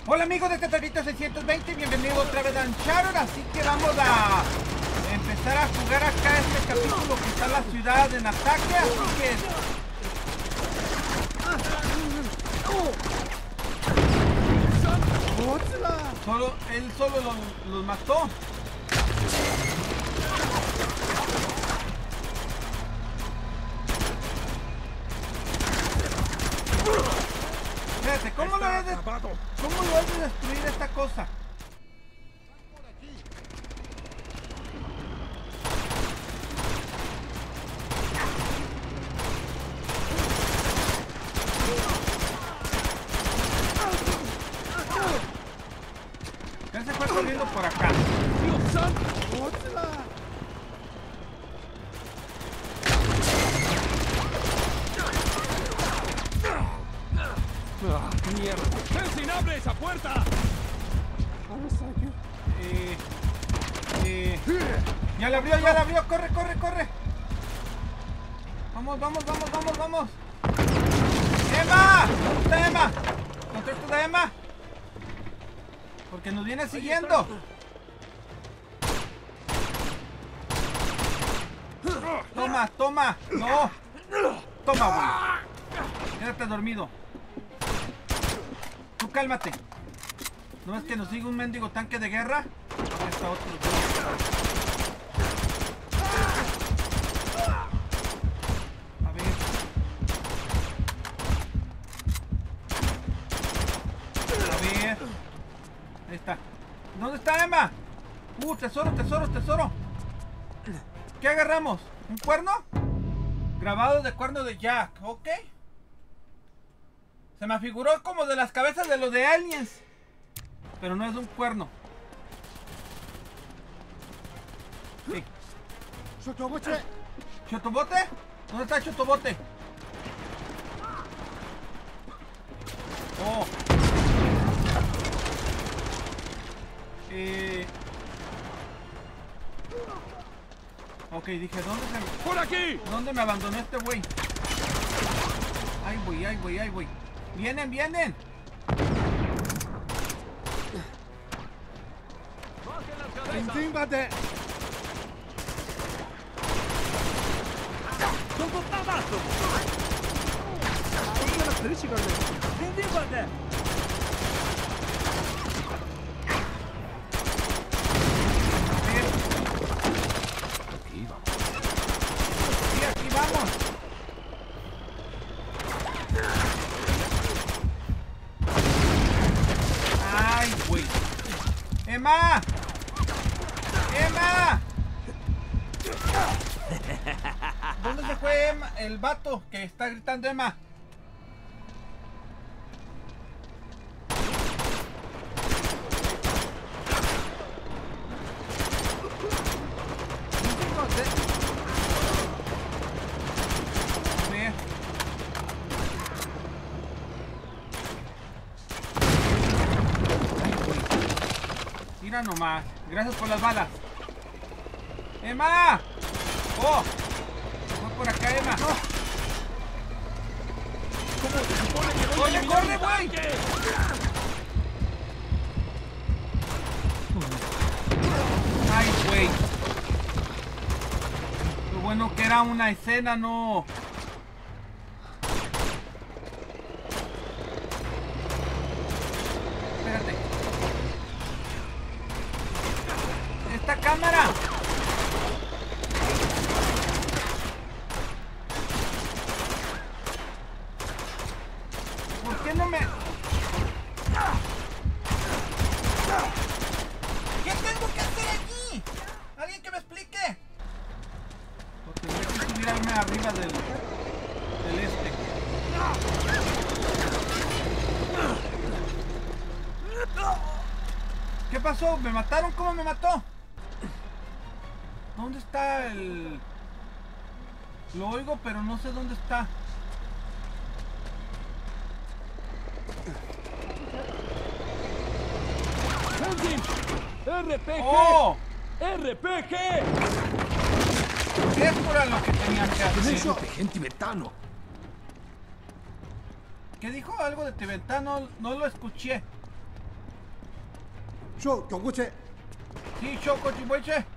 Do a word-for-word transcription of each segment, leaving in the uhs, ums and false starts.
Hola amigos de Tetarito seiscientos veinte, bienvenidos otra vez a Uncharted. Así que vamos a empezar a jugar acá este capítulo que está la ciudad en ataque, así que... Solo, él solo los, los mató. Espérate, ¿cómo lo has de, ¿cómo lo has de destruir esta cosa? Ya se fue corriendo por acá. ¡Dios santo! ¡Ah, mierda! ¡Jensen, abre esa puerta! Eh, eh, ya la abrió, ya la abrió. Corre, corre, corre. Vamos, vamos, vamos, vamos, vamos. ¡Emma! ¿Dónde está Emma? ¿Encontraste a Emma? Porque nos viene siguiendo. Toma, toma. No. Toma, güey. Quédate dormido. Tú cálmate. ¿No es que nos sigue un mendigo tanque de guerra? Ahí está otro. A ver. A ver. Ahí está. ¿Dónde está Emma? Uh, tesoro, tesoro, tesoro. ¿Qué agarramos? ¿Un cuerno? Grabado de cuerno de Jack. Ok. Se me figuró como de las cabezas de los de Aliens. Pero no es un cuerno. Sí. ¿Chotobote? ¿Chotobote? ¿Dónde está Chotobote? Oh. Eh... Ok, dije, ¿dónde se... ¡Por aquí! ¿Dónde me abandonó este güey? Ay, güey, ay, güey, ay, güey. ¡Vienen, vienen! ¡Entímbate! ¡Todo tabaco! ¡Entímbate! Aquí vamos. Sí, aquí vamos. ¡Ay, güey! ¡Emma! ¡Emma! ¿Dónde se fue Emma? El vato que está gritando Emma. A ver. Mira nomás. Gracias por las balas. ¡Emma! ¡Oh! Voy por acá, Emma. ¿Cómo se supone que voy ¡Corre, a corre, eliminar un güey! tanque? ¡Ay, güey! Lo bueno que era una escena, no... Espérate. ¡Esta cámara! ¿Por qué no me...? ¿Qué tengo que hacer aquí? ¿Alguien que me explique? O tendré que subirme arriba del... del este. ¿Qué pasó? ¿Me mataron? ¿Cómo me mató? ¿Dónde está el...? Lo oigo, pero no sé dónde está. ¡Jensen! ¡R P G! ¡Oh! ¡R P G! Esto era lo que tenían que hacer. ¡Gente tibetano! ¿Qué dijo? Algo de tibetano, no lo escuché. 쇼 경고체. Sí, choco, chihueche.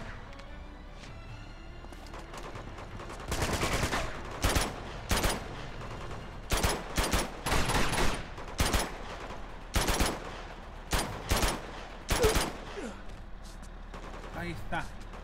Ahí está.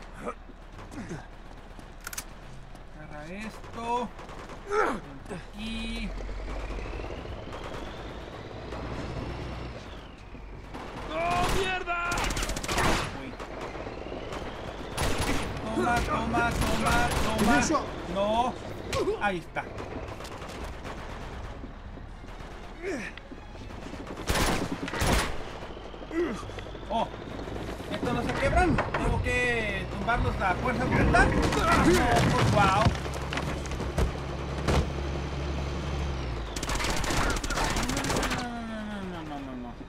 Agarra esto. Aquí. ¡Oh, mierda! Uy. Toma, toma, toma, toma. Eso. No. Ahí está. Oh. ¿Estos no se quebran? ¿Tengo que tumbarlos a fuerza bruta? No, pues wow. No, no, no, no, no.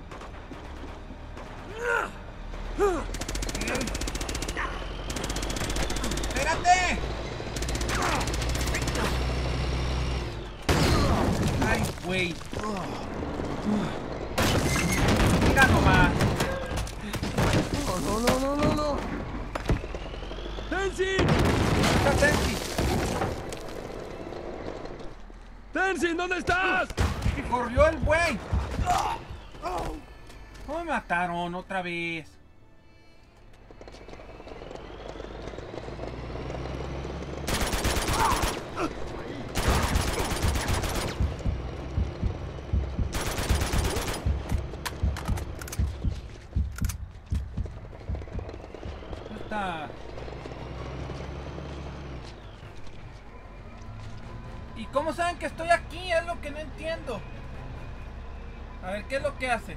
Okay. ¡Espérate! Ay, güey. Mira nomás. No, no, no, no, no. ¡Tenzin! Está Tensi. ¡Tenzin, ¿dónde estás? Corrió el güey. ¿Cómo me mataron otra vez? Está. ¿Y cómo saben que estoy aquí? Es lo que no entiendo. A ver, ¿qué es lo que hace?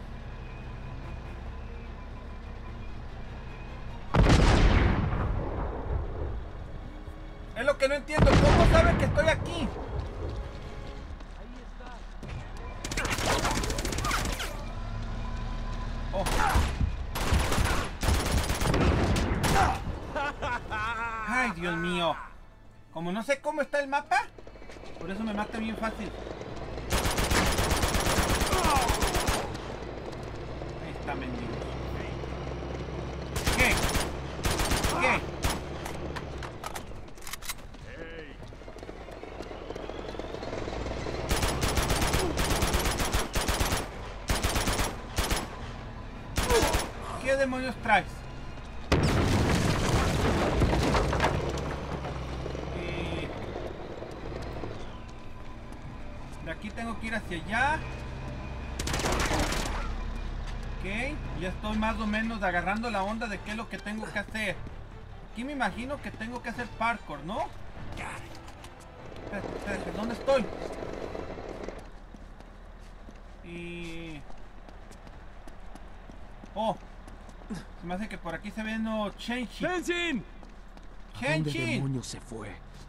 Es lo que no entiendo. ¿Cómo saben que estoy aquí? Oh. Ay, Dios mío. Como no sé cómo está el mapa, por eso me mata bien fácil. Ahí está, mendigo. ¿Qué? ¿Qué? ¿Qué demonios traes? Eh, de aquí tengo que ir hacia allá. Ok, ya estoy más o menos agarrando la onda de qué es lo que tengo que hacer. Aquí me imagino que tengo que hacer parkour, ¿no? Espérate, espérate, ¿dónde estoy? Y... Oh, se me hace que por aquí se ve no Chenchi. ¡Tenzin! ¿Dónde Chenchi. demonios se fue?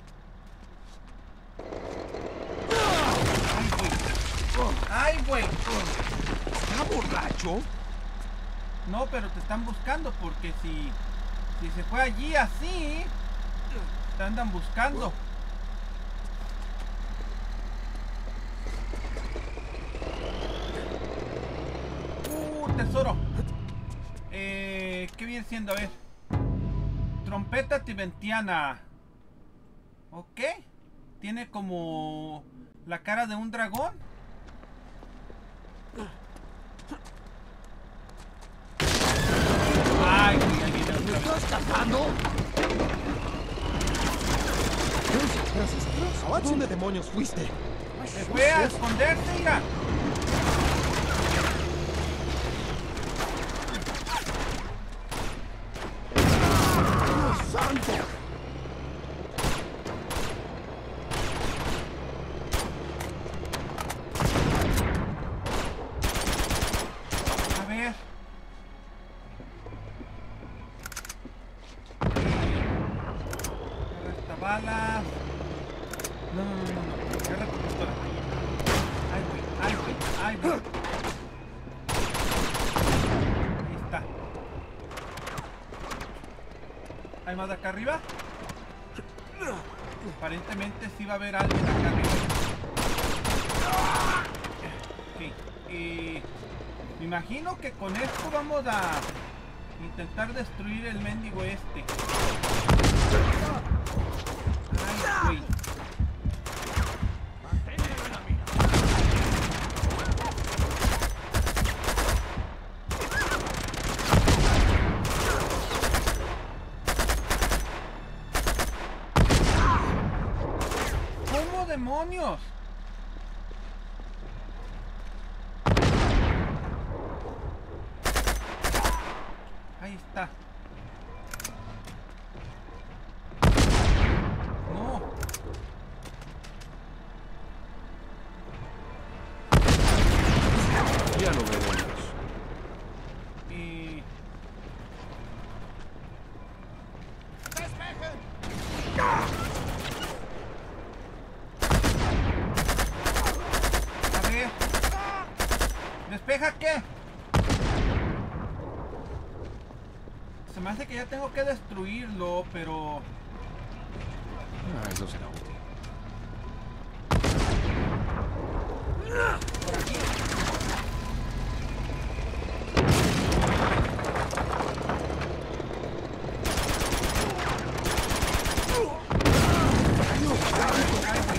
Ay, güey. ¿Está borracho? No, pero te están buscando porque si, si se fue allí así, te andan buscando. Uh, tesoro. Eh, ¿qué viene siendo? A ver. Trompeta tibetiana. Ok. Tiene como la cara de un dragón. Ay, güey, ahí viene otra vez. ¿Estás escapando? ¿A dónde demonios fuiste? Se fue a esconderse, mira. ¡Santo! A ver. Agarra esta bala. No, no, no, no, no. Agarra tu pistola. Ay, güey, ay, güey, ay, güey. Ahí está. ¿Hay más de acá arriba? Aparentemente sí va a haber alguien acá arriba. Ok, eh... Me imagino que con esto vamos a intentar destruir el mendigo este. Ay, güey. ¿Cómo demonios? Ahí está. No. Ya lo veremos. Y... A ver. ¿Despeja qué? Se me hace que ya tengo que destruirlo, pero... Ah, eso será útil. Por aquí. Ay, güey.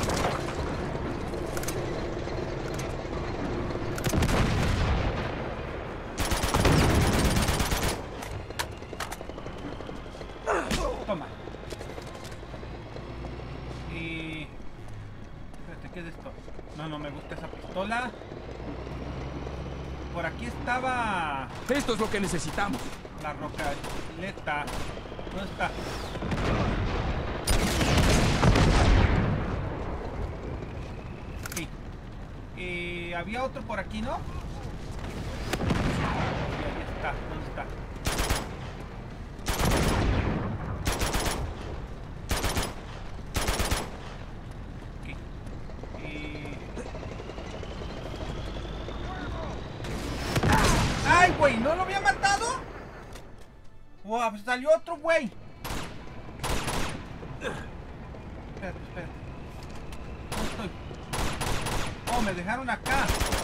Toma. Y... Espérate, ¿qué es esto? No, no me gusta esa pistola. Por aquí estaba Esto es lo que necesitamos. la rocaleta. ¿Dónde está? Sí. Y había otro por aquí, ¿no? Y ahí está. ¿Dónde está? ¡Ay, güey! ¿No lo había matado? ¡Wow! Pues salió otro güey. Espérate, espérate. ¿Dónde estoy? Oh, me dejaron acá.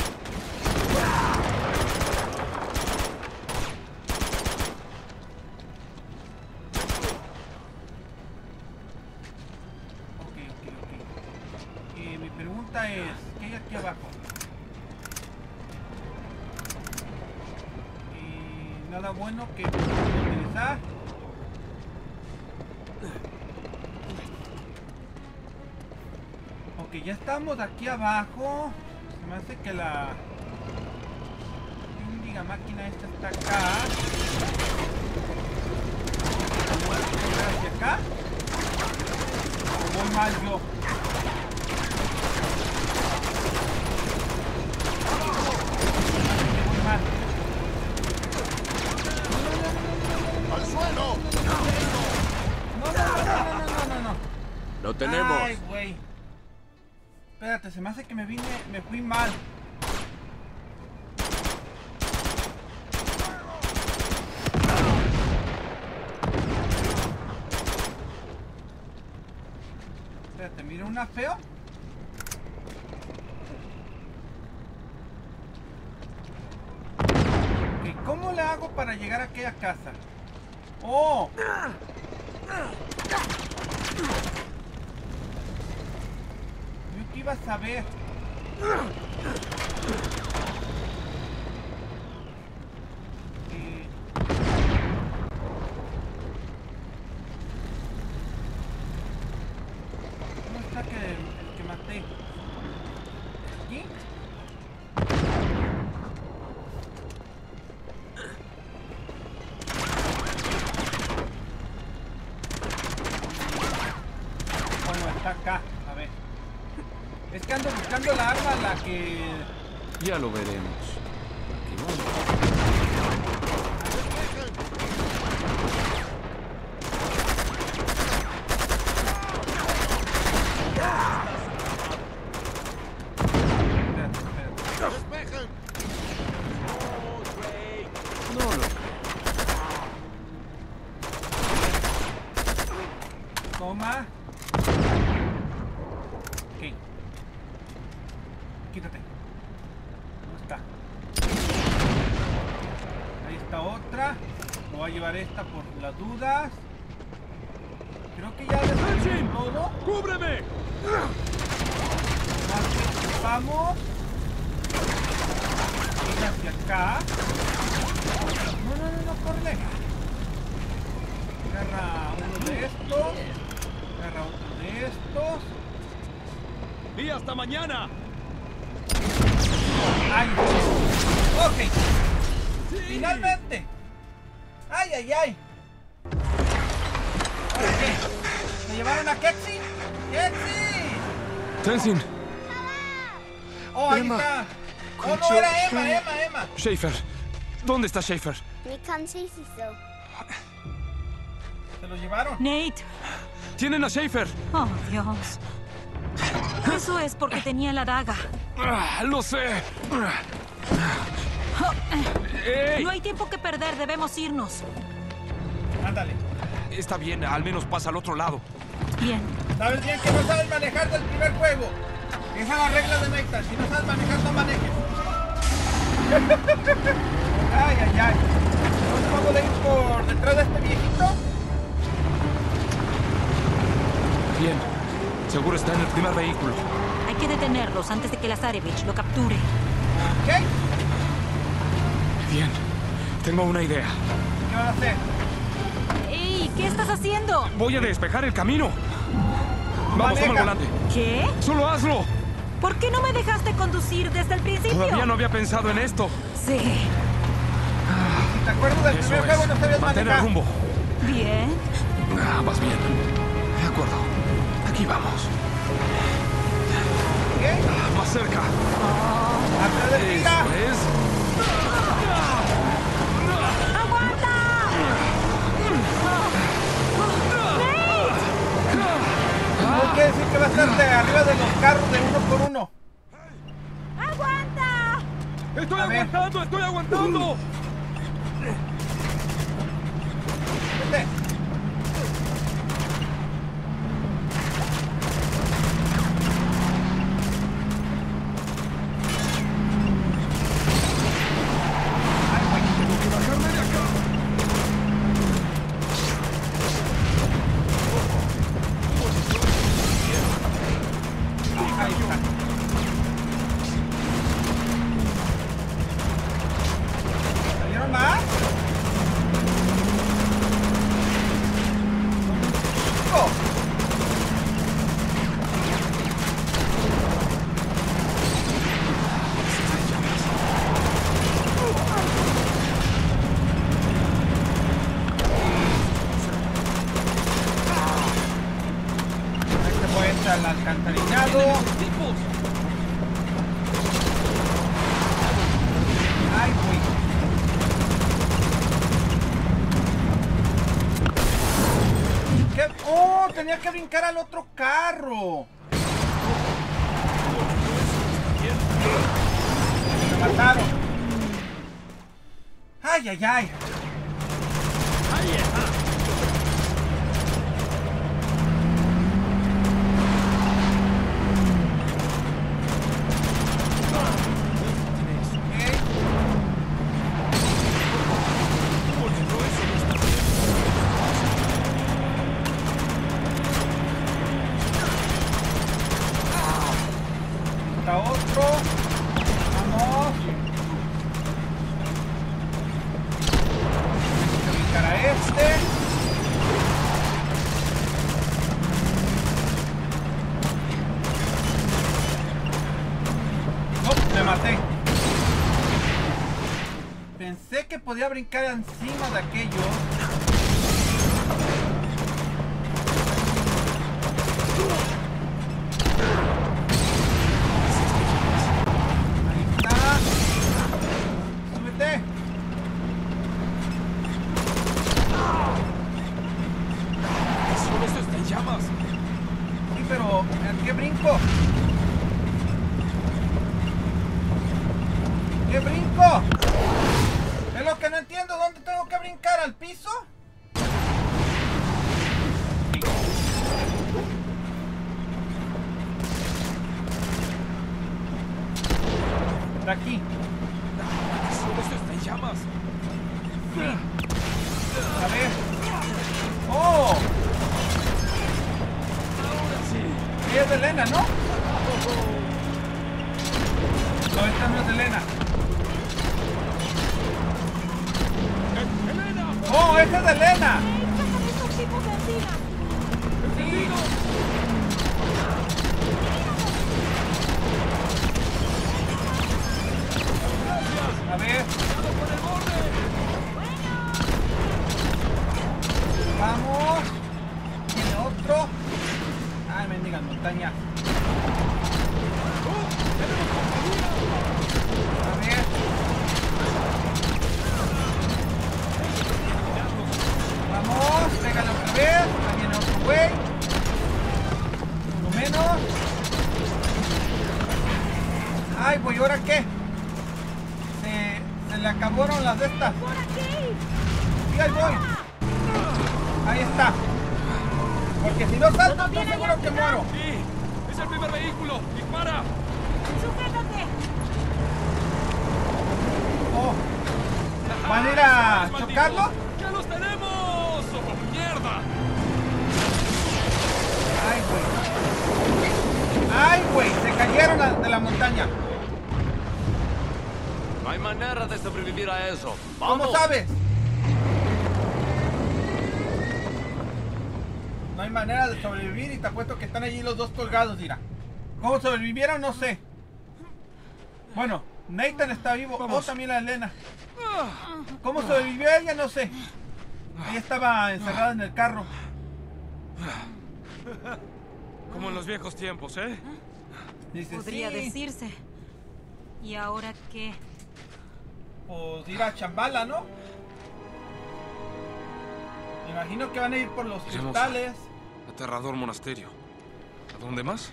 Ok, ok, ok. Y mi pregunta es, ¿qué hay aquí abajo? Nada bueno que utilizar. Ok, ya estamos aquí abajo. Se me hace que la mendiga máquina esta está acá. ¿Voy hacia acá? ¿O voy mal yo? Voy mal. ¡Al suelo! No, no, no, no, no, no, no, no. Lo tenemos. Ay, güey. Espérate, se me hace que me vine, me fui mal. Espérate, mira una feo. Ok, ¿cómo le hago para llegar a aquella casa? ¡Oh! Yo que iba a saber. Eh... ¿Dónde está que, el que maté? ¿Aquí? Está acá, a ver. Es que ando buscando la arma, la que... Ya lo veremos. Aquí vamos. Espérate, espérate. ¡Despejen! No lo creo. Toma. Ok. Quítate. ¿Dónde está? voy a llevar esta por las dudas. Creo que ya descubrí todo. ¡Cúbreme! Vamos. Ir hacia acá. No, no, no, no, corre. Agarra uno de estos. Agarra otro de estos. ¡Y hasta mañana! ¡Ay! Ok. ¡Finalmente! ¡Ay, ay, ay! ¿Ahora qué? ¿Se llevaron a Kexi? ¡Kexi! Tenzin, ¡Oh, ahí Emma. está! ¡Oh, no, era Emma, Emma, Emma! Schaefer. ¿Dónde está Schaefer? Ni kan Chisiso. ¿Se lo llevaron? Nate. ¡Tienen a Schaefer! Oh, Dios. Eso es porque tenía la daga. Ah, ¡Lo sé! ¡Ey! No hay tiempo que perder, debemos irnos. Ándale. Está bien, al menos pasa al otro lado. Bien. Sabes bien que no sabes manejar del primer juego. Esa es la regla de Nate. Si no sabes manejar, no manejes. Ay, ay, ay. ¿No puedo ir por detrás de este viejito? Bien. Seguro está en el primer vehículo. Hay que detenerlos antes de que Lazarevich lo capture. ¿Qué? Bien. Tengo una idea. ¿Qué van a hacer? ¡Ey! ¿Qué estás haciendo? Voy a despejar el camino. Vamos, Maneja. toma el volante. ¿Qué? ¡Solo hazlo! ¿Por qué no me dejaste conducir desde el principio? Todavía no había pensado en esto. Sí. Si te acuerdas del Eso primer es. juego, no sabías Mantén el manejar. rumbo. Bien. Ah, vas bien. De acuerdo. Aquí vamos. ¿Qué? Ah, más cerca. ¡Hasta de tira! Eso es. ¡Aguanta! No quiere decir que va a estar de arriba de los carros de uno por uno. ¡Aguanta! ¡Estoy A ver. aguantando! ¡Estoy aguantando! Vete. Ay, güey, tengo que bajarme de acá. Ahí está. ¿Salieron más? ¡Oh! Ahí se puede entrar al alcantarillado. ¡Tipos! Ay, güey. ¿Qué? ¡Oh! Tenía que brincar al otro carro. Me mataron. Ay, ay, ay. ¡Ahí está! Ok. Está otro. Vamos. Tengo que brincar a este. No, me maté. Pensé que podía brincar encima de aquellos. Ahí está. Súbete. ¡Solo esto está en llamas! Sí, pero ¿a qué brinco? ¿Qué brinco? Es lo que no entiendo. ¿Dónde tengo que brincar? ¿Al piso? De aquí. ¡Solo esto está en llamas! Sí. Elena, ¿no? No, esta no es Elena. ¡Elena! ¡Oh, esta es Elena! ¡Sácame estos tipos de encima! Sí. A ver. ¡Cuidado con el borde! Vamos. Tiene otro. Ay, mendigas montañas. ¡Oh! ¡Tenemos compañía! A ver. Vamos. Pégale otra vez. Ahí viene otro güey. Uno menos. Ay, güey, ¿ahora qué? Se, se le acabaron las de estas. ¡Por aquí! Sí, ahí voy. Ahí está. Porque si no salto, estoy seguro que muero. ¡Sí! ¡Es el primer vehículo! ¡Dispara! ¡Sujétate! Oh. ¿Van a ir a ¡Malditos! chocarlo? ¡Ya los tenemos! ¡Oh, mierda! Ay, güey. Ay, güey. Se cayeron a- de la montaña. No hay manera de sobrevivir a eso. ¿Cómo sabes? No hay manera de sobrevivir y te apuesto que están allí los dos colgados, mira. ¿Cómo sobrevivieron? No sé. Bueno, Nathan está vivo. O también la Elena. ¿Cómo sobrevivió ella? No sé. Ella estaba encerrada en el carro. Como en los viejos tiempos, ¿eh? Dice, Podría sí, decirse. ¿Y ahora qué? pues ir a Chambala, ¿no? Me imagino que van a ir por los Iremos. cristales. Aterrador monasterio. ¿A dónde más?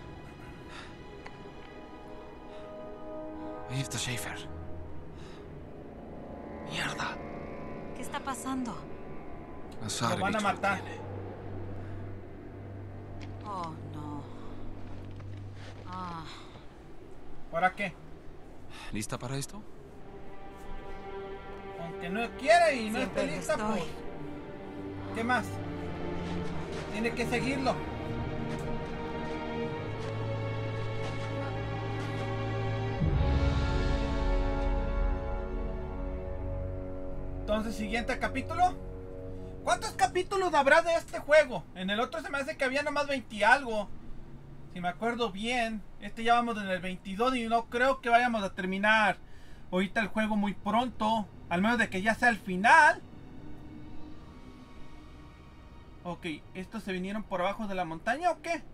Ahí está Schaefer. Mierda. ¿Qué está pasando? A Lo Sarevich van a matar. tiene. Oh, no. Ah, ¿Para qué? ¿Lista para esto? Aunque no quiere y no Siempre esté lo lista, estoy. pues. ¿Qué más? Tiene que seguirlo. Entonces, siguiente capítulo. ¿Cuántos capítulos habrá de este juego? En el otro se me hace que había nomás veinte y algo. Si me acuerdo bien. Este ya vamos en el veintidós y no creo que vayamos a terminar ahorita el juego muy pronto. Al menos de que ya sea el final. Ok, ¿estos se vinieron por abajo de la montaña o qué?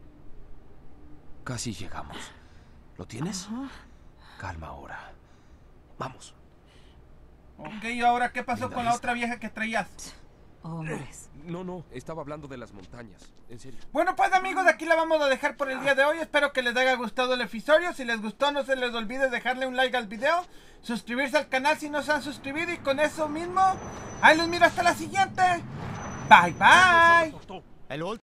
Casi llegamos. ¿Lo tienes? Calma ahora. Vamos. Ok, ¿y ahora qué pasó Linda con la vista. otra vieja que traías? hombres. No, no, estaba hablando de las montañas. En serio. Bueno pues amigos, aquí la vamos a dejar por el día de hoy. Espero que les haya gustado el episodio. Si les gustó, no se les olvide dejarle un like al video, suscribirse al canal si no se han suscribido. Y con eso mismo, ahí los miro hasta la siguiente. Bye bye. El